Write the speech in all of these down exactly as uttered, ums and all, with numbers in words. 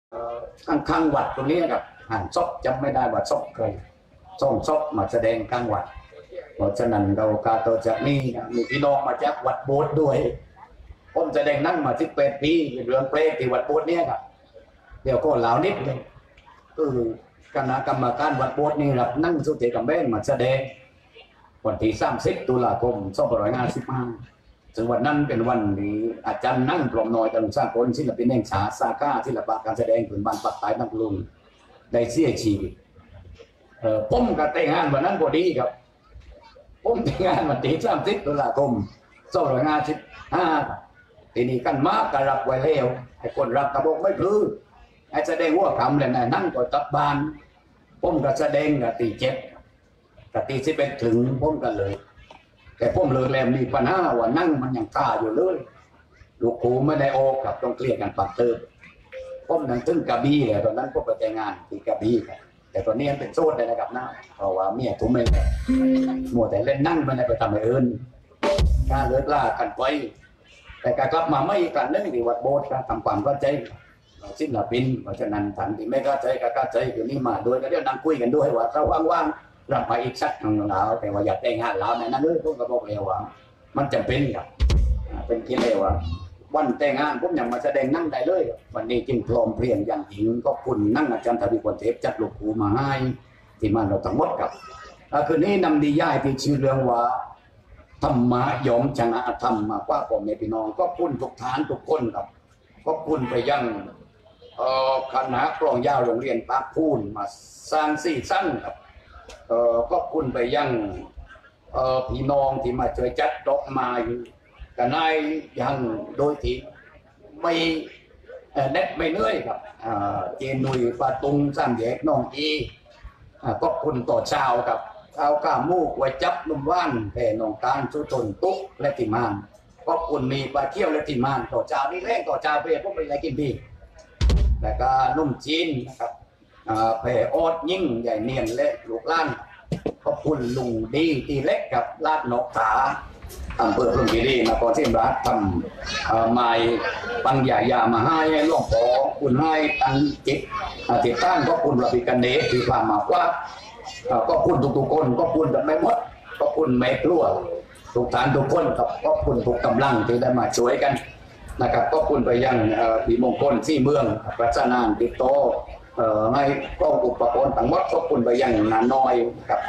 ข้างข้างวัดตรงนี้ครับห่างซบจำไม่ได้ว่าซบเคยส่งซบมาแสดงข้างวัดเพราะฉะนั้นเรากาโตจะมีมีพี่น้องมาจากวัดโบสถ์ด้วยผมแสดงนั่งมาสิบแปดปีเรื่องเพลงที่วัดโบสถ์เนี่ยครับเดี๋ยวก็เหล่านิดเลยคือคณะกรรมการวัดโบสถ์นี่ครับนั่งสุเทกับแม่มาแสดงวันที่สามสิบตุลาคมสองพันห้าร้อยห้าสิบห้าซึ่งวันนั้นเป็นวันที่อาจารย์นั่งปลอมน้อยกันสร้างคนศิลปินแห่งชาติสาขาศิลปะการแสดงผืนบ้านปักใต้นักลุงได้เสียชีวิตเอ่อผมกับแต่งงานวันนั้นพอดีครับผมแต่งงานวันที่สามสิบตุลาคมสองพันห้าร้อยห้าสิบห้าทีนี้กันมากกระรับไว้แล้วไอ้คนรับกระบอกไม่พื้นไอ้แสดงหัวคำเลยนะนั่งก็ตับบานผมก็แสดงกับตีเจ็ดกับตีสิบเอ็ดถึงผมกันเลยแต่ผมเลยแลมมีปัญหาว่านั่งมันยังตาอยู่เลยลูกครูไม่ได้โอกับต้องเคลียร์กันปัดเติมผมนั่งตึ้งกระบี่เลยตอนนั้นผมไปแต่งงานที่กระบี่ครับแต่ตอนนี้เป็นโซดเลยนะครับนะเพราะว่าเมียทุ่มไม่เลยมัวแต่เล่นนั่งไม่ได้ไปทำอะไรอื่นการเลิกล่ากันไปแต่การกลับมาไม่กันเรื่องที่วัดโบสถ์การทำความเข้าใจศิลปินเพราะฉะนั้นทันที่ไม่เข้าใจก็เข้าใจอยู่นี่มาด้วยก็เดี๋ยวนั่งคุยกันด้วยว่าเราว่างๆรับมาอีกสักหนึ่งแล้วแต่ว่าอยากแต่งงานแล้วในนั้นเลยพวกกระบอกเลวว่ามันจำเป็นครับเป็นที่เลวว่าวันแต่งงานผมยังมาแสดงนั่งได้เลยวันนี้จึงพร้อมเพรียงอย่างหญิงก็คุณนั่งอาจารย์ทวีคนเทพจัดลูกครูมาให้ที่มันเราทั้งหมดครับคืนนี้นำดีย่ายที่ชื่อเรื่องว่าธรรมะยอมชนะธรรมมากกว่าผมในพี่น้องก็คุณทุกฐานทุกคนครับก็คุณไปยังคณะกลองยาวโรงเรียนปากพูนมาสร้างสี่สั้นครับก็คุณไปยังพี่น้องที่มาช่วยจัดดอกไม้กันได้ยังโดยที่ไม่เน็ตไม่เหนื่อยครับเจนุยปาตุงสามแยกน้องอีก็คุณต่อชาวครับเอาก้ามูกไว้จับนุ่มว่านแผ่นองการสุทนตุ๊กและติมานก็คุณมีปลาเที่ยวและติมานต่อชาวนี่แรงต่อชาวเพื่อพวกไปอะไรกินดีแล้วก็นุ่มจีนนะครับแผ่ออดยิ่งใหญ่เนียนและลูกล้านก็คุณลุงดีตีเล็กกับลาดนกขาอำเภอพรหมคีรีนครศรีธรรมราชทำไม้ปังใหญ่ยามาให้หลวงพ่อคุณให้ตั้งจิตติดตั้งก็คุณระบิกันเดชที่ผ่านมาว่าก็คุณทุกๆคนก็คุณกันไม่หมดก็คุณไม่กลัวทุกฐานทุกคนครับก็คุณทุกกำลังที่ได้มาช่วยกันนะครับก็คุณไปยังปีมงคลที่เมืองพระเจ้านางติดโตให้ก็อุปกรณ์ต่างหมดก็คุณไปยังนาน้อยครับ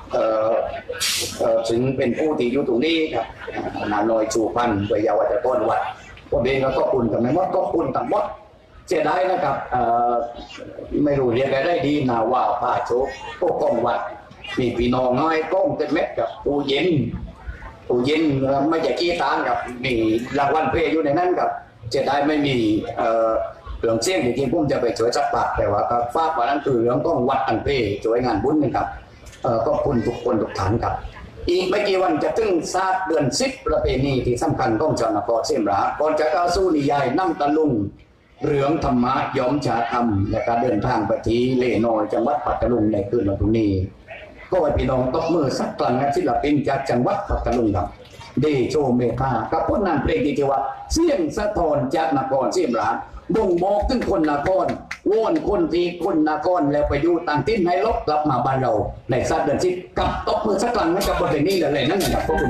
ถึงเป็นผู้ที่อยู่ตรงนี้ครับนาน้อยชูพันธ์ไปยาวจะต้นวัดผมเองก็คุณกับไม่หมดก็คุณต่างหมดเสียดายนะครับไม่รู้เรียกอะไรได้ดีนาว่าป่าโชกพวกกองวัดมีพี่น้องน้อยก้องเต็มเม็ดกับตู้เย็นตู้เย็นไม่ใช่ขี้ตานกับมีรางวัลเพย์อยู่ในนั้นกับเสียดายไม่มีเรื่องเสี่ยงจริงๆผมจะไปช่วยจับปากแต่ว่าก็ฟาดว่านั้นคือเรื่องต้องวัดอันเพย์ช่วยงานบุญนะครับก็คุณทุกคนทุกฐานครับอีกไม่กี่วันจะถึงศาสตร์เดือนสิบประเพณีที่สำคัญของชาวนครศรีธรรมราชก่อนจะก้าวสู่นิยายนั่งตะลุงเรื่องธรรมะยอมชาธรรมและการเดินทางไปที่เล่นอยจังหวัดปัตตานีในคืนวันพรุ่งนี้ก็ให้พี่น้องตบมือสักครั้งศิลปินจากจังหวัดปัตตานีครับเดโชเมฆากับผลงานเพลงที่ชื่อว่าเสียงสะท้อนจากนครศรีธรรมราชบ่งบอกถึงคนนครวอนคนที่คนนครแล้วไปอยู่ต่างถิ่นให้ลบกลับมาบ้านเราในศาสตร์เดือนสิบกับตบมือสักครั้งให้กับบทเพลงนี้เลยนั่นนะครับพวกคุณ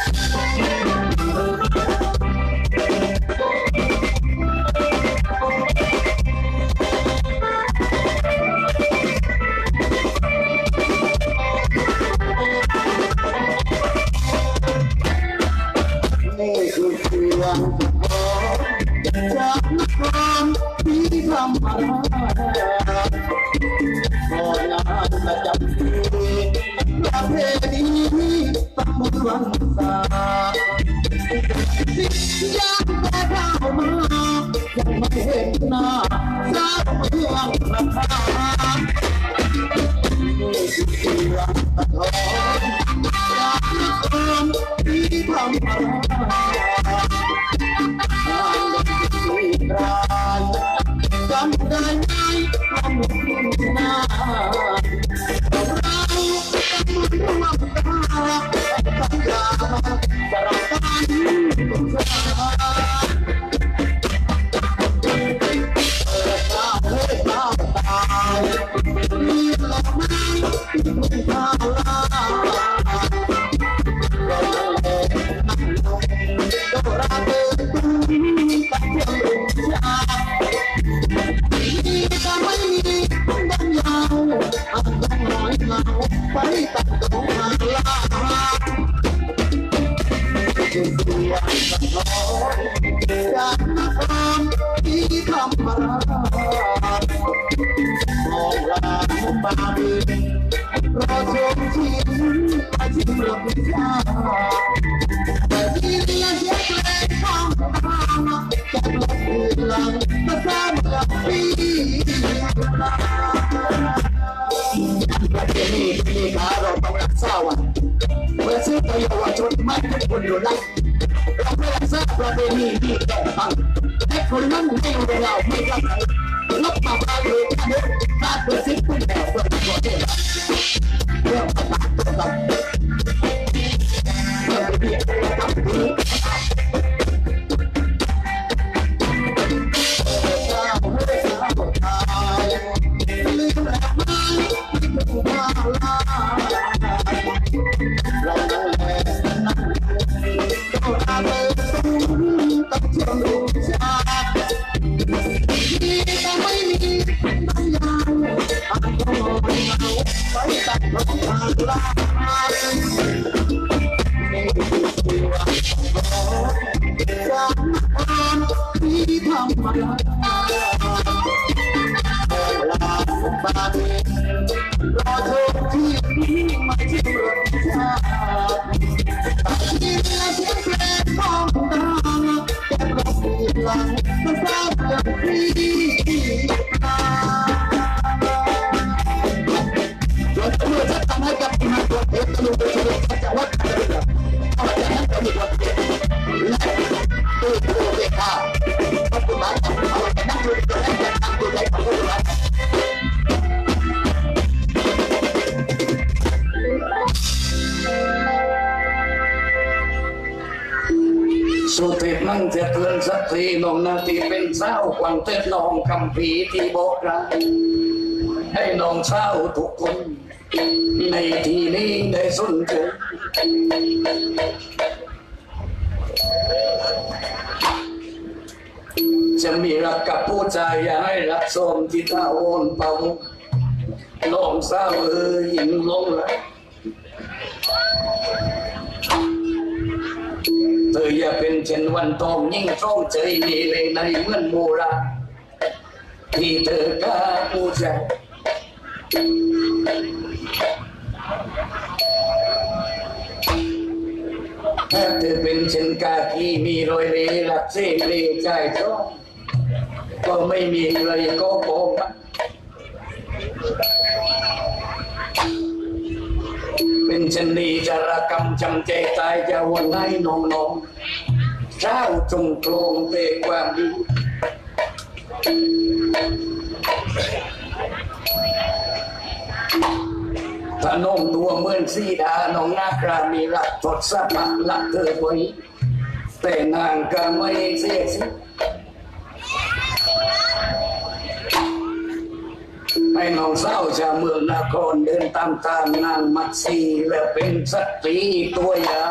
นี่คือเสียงจากนครที่ทำมาพองานประจำปีประเพณีตำมือวันสายังแต่เข้ามายังไม่เห็นหน้าสาวเมืองราคานี่คือเสียงสะท้อนจากนครที่ทำมาจำได้ไหมความหนุ่มหน้าเราต้องร่วมตาสัญญาสารพันต้องสาเปิดตาเลยเหงาไปตัดตรงหาลาเสียงสะท้อนจากนครที่ธรรมราชมองลามุมบาบีรอชมชิมมาชิมรสชาแต่ที่เรียนเสียงเพลงของตาจากรถอื่นหลังมาสร้างเมืองปีประเทศนี้มีขาเราต้องรักษาวันเมื่อซื้อตัวเยาวชนไม่เป็นคนอยู่หลังเราไม่รักษาประเพณีที่แก่ฟังให้คนนั้นไม่รู้เราไม่รักใครลบมาบ้านเลยท่านบ้านเปิดซิปคุณแม่เปิดตัวเองเรื่องประกาศตัวเราเรื่องเบียดทำดีลืมแล้วไม่ถูกมาลาเรานั่งแลนั่งก็ตาเติมสูงต้องเชื่อมรู้ชาที่จะไม่มีบางอย่างอาจต้องมองเงาไปตัดลงมาลาไม่มีที่ว่าจากความที่ทำมาลาบาดีรอเธอที่มาที่เมืองชาที่เรียกเสียงเพลงของตาแก้รบกวนหลังมาสร้างเรื่องที่จนเมื่อจะทำให้กับมาตัวเองรู้ตัวเองจะวัดกันเลยเอาจากนั้นจะมีตัวเองและตัวตัวเองค่ะก็คือหมายถึงเอาจากนั้นตัวเองจะทำตัวเองของตัวเองสุดเทพนั่งจะเตือนสักทีน้องนาทีเป็นเศร้าควังเต้นน้องคำผีที่บอกรักให้น้องเศร้าทุกคนในที่นี้ได้สนใจจะมีรักกับผู้ชายอย่าให้รักสมที่ท่าโอนเป่าน้องเศร้าเอ้ยยิ่งลงละเธออย่าเป็นเช่นวันทองยิ่งร้องใจมีเลยในเหมือนโบราณที่เธอกล้าพูดใจถ้าเธอเป็นเช่นกากีมีรอยเรหลับเสเพลใจจ้องก็ไม่มีใครก็โกงเป็นเช่นนี้จะระกำจำใจตายจะวันไหนน้องน้องเจ้าจงโกงเปรความดีถ้าน้องตัวเหมือนสีดาน้องนาครามีรักทดสมัครรักเธอไว้แต่นางก็ไม่เสียสิให้น้องสาวชาวเมืองนครเดินตามตามนางมัดซีและเป็นสตรีตัวอย่าง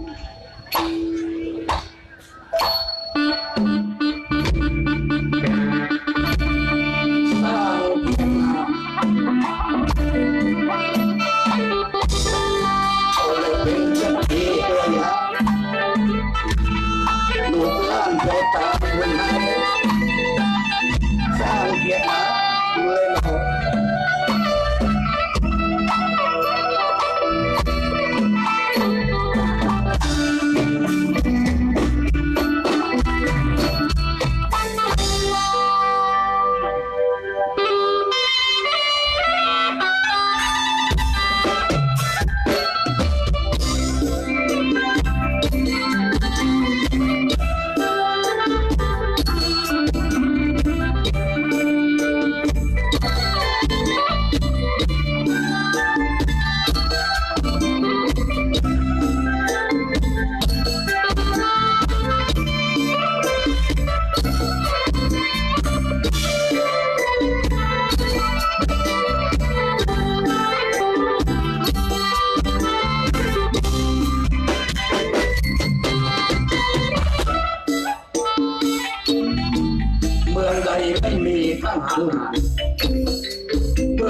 สร้างเพียงนามเอาเลยเป็นสตรีตัวอย่างลูกหลานเจ้าตาคนไหนสร้างเพียงนามเลยเนาะเมืองใดไม่มีทหารหารเพื่อ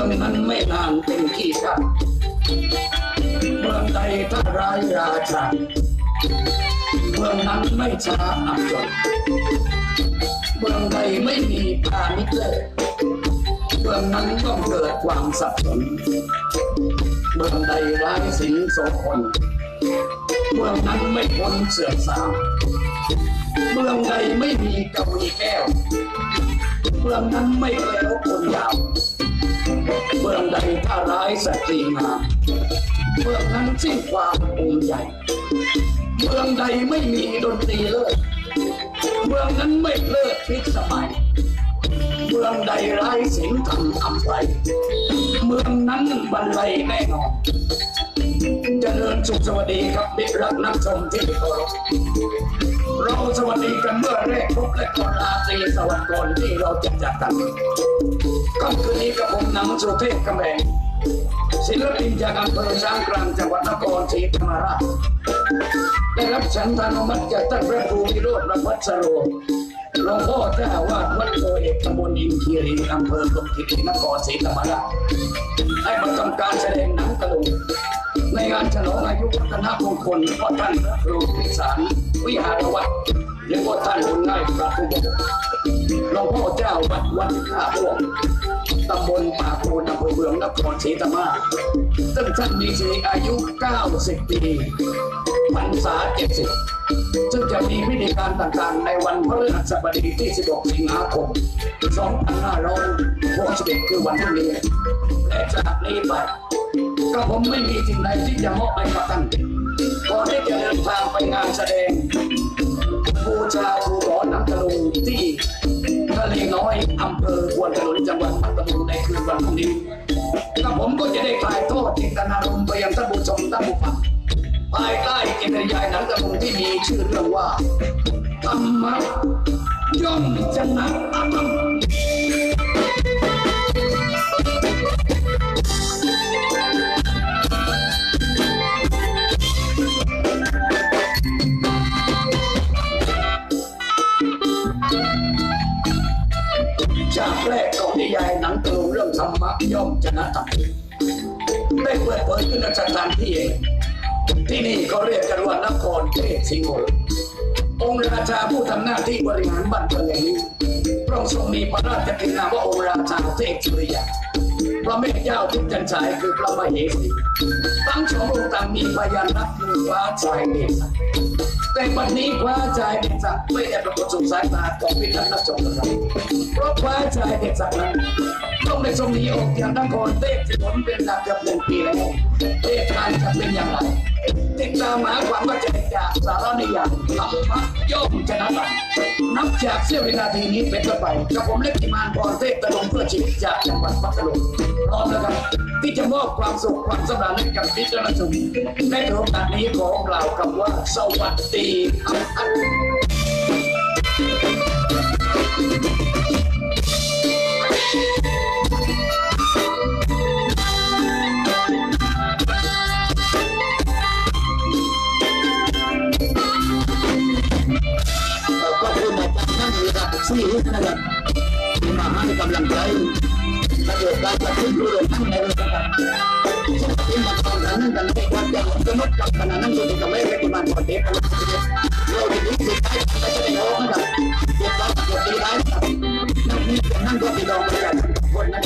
องนั้นไม่นานเป็นขี้ข้าเมืองใดถ้าร้ายราชาเมืองนั้นไม่ช้าอับจนเมืองใดไม่มีพาณิชย์เลยเมืองนั้นต้องเกิดความสับสนเมืองใดร้ายสิงโสพลเมืองนั้นไม่พ้นเสื่อมทรามเมืองใดไม่มีกวีแก้วเมืองนั้นไม่แคล้วคนยาวเมืองใดถ้าร้ายสตรีงามเมืองนั้นสิ้นความภูมิใจเมืองใดไม่มีดนตรีเลิศเมืองนั้นไม่เลิศพิสมัยเมืองใดไร้ศีลธรรมอำไพเมืองนั้นบรรลัยแน่นอนเจริญสุขสวัสดีครับมิตรรักนักชมที่เคารพเราสวัสดีกันเมื่อแรกพบและก่อนราตรีสวัสดิ์ก่อนที่เราจะจากกันค่ำคืนนี้กับผมหนังสุเทพกำแพงศิลปินจากอำเภอช้างกลางจังหวัดนครศรีธรรมราชได้รับฉันทานุมัติจากท่านพระครูวิโรจน์ประวัติสโรหลวงพ่อเจ้าวาดวัดโพเอกตำบลอินคีรีอำเภอพรหมคีรีนครศรีธรรมราชให้มาทำการแสดงหนังตะลุงในงานฉลองอายุวัฒนมงคลพ่อท่านพระครูพิสารวิหารวัดหรือว่าท่านบุญง่ายพระผู้บอกหลวงพ่อเจ้าวัดวัดท่าม่วงตำบลป่าโพนอำเภอเมืองนครศรีธรรมราชซึ่งท่านมีชีวิตอายุเก้าสิบปีพรรษาเจ็ดสิบซึ่งจะมีพิธีการต่างๆในวันพฤหัสบดีที่สิบหกสิงหาคมสองพันห้าร้อยหกสิบเอ็ดคือวันพรุ่งนี้และจากนี้ไปก็ผมไม่มีสิ่งใดที่จะมอบให้กับท่านก่อนที่จะเดินทางไปงานแสดงบูชาครูหมอหนังตะลุงที่ทะเลน้อยอำเภอควนขนุนจังหวัดพัทลุงในคืนวันพรุ่งนี้ก็ผมก็จะได้ถ่ายทอดจิตนารมณ์ไปยังท่านผู้ชมท่านผู้ฟังภายใต้จิตวิญญาณหนังตะลุงที่มีชื่อเรื่องว่าธรรมะย่อมชนะธรรมจากแรกของนิยายหนังตะลุงเรื่องธรรมะย่อมชนะธรรมได้เปิดเผยขึ้นในสถานที่เองที่นี่เขาเรียกกันว่านครเทพสิงห์โหองค์ราชาผู้ทำหน้าที่บริหารบ้านเมืองแห่งนี้พระองค์ทรงมีพระราชกินนามว่าองค์ราชาเทพสุริยาพระแม่เจ้าทิพย์จันทรายคือพระมเหสีทั้งสององค์ต่างมีพยานรักคือฟ้าชายเดชแต่วันนี้ฟ้าชายเดชไม่ได้ปรากฏสู่สายตาของพิทักษ์นักชมนะครับเพราะฟ้าชายเดชนั้นต้องได้ทรงหนีออกจากนครเทพสิงห์โหเป็นหลักเกือบหนึ่งปีแล้วเหตุการณ์จะเป็นอย่างไรติดตามหาความเข้าใจจากสารนิยายธรรมะย่อมชนะธรรมนับจากเสี้ยววินาทีนี้เป็นต้นไปกับผมเล็กกิมานพรเทพตะลุงเพื่อชีวิตจากจังหวัดพัทลุงพร้อมแล้วครับที่จะมอบความสุขความสำราญให้กับพิจารณาชมในโอกาสนี้ขอกล่าวคำว่าสวัสดีครับนี่นะครับมาให้กำลังใจและเกิดการตัดสินใจทั้งในระดับที่มาตอนนั้นกันในความจำกำหนดกับขณะนั้นอยู่กับแม่เป็นมันก่อนเด็กเราจะยิ่งสิทธิ์ได้ไปแสดงออกนะครับเด็กเราจะดีได้นั่นนี่นั่นก็ติดต่อมาจากคนนั้น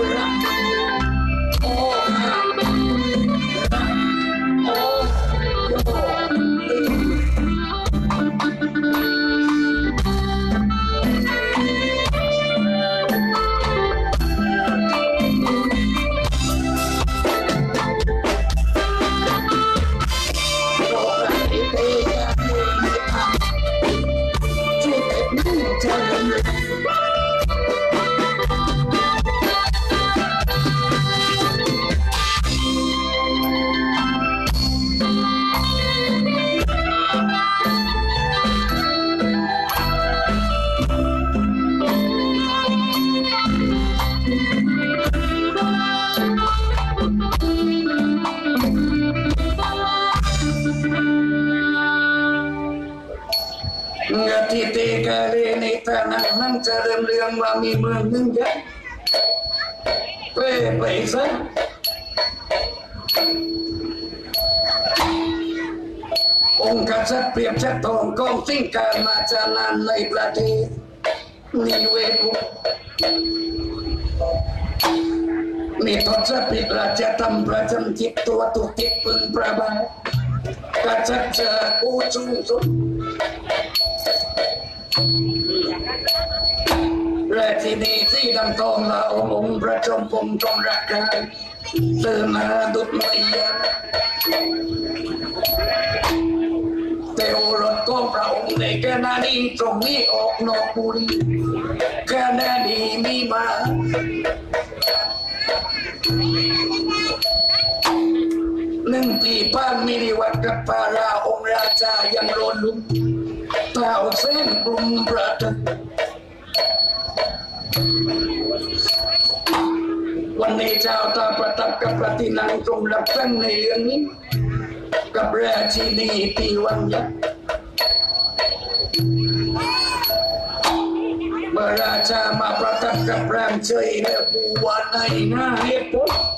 ยฏิเตกาเลในตานังนั่งจะเริ่มเรื่องว่ามีเมืองหนึ่งยักษ์เป้ไปซะองค์กษัตริย์เปรียบชัดทองกองสิ่งการมาจานานในประเทศนิเวศมีทศพิธราชธรรมประจำจิตตัวตุกิจพึงประบากษัตริย์จะผู้สูงสุดราชินีสีดำทองละองค์องค์พระจอมพงศ์จงรักใครเตือนมาดุจเมียเทวรถก็พระองค์ในแค่นานี้ตรงนี้ออกนอกบุรีแค่นานี้มีมาหนึ่งปีป้านมีริวัตกับปาราองค์ราชายังโรนลุกเต่าเส้นกลุ่มประทับวันนี้เจ้าตาประทับกับปฏินังทรงรับตั้งในเรื่องนี้กับราชินีตีวังยักษ์เมื่อราชามาประทับกับพระเจ้าและผู้ว่าในหน้าเหตุผล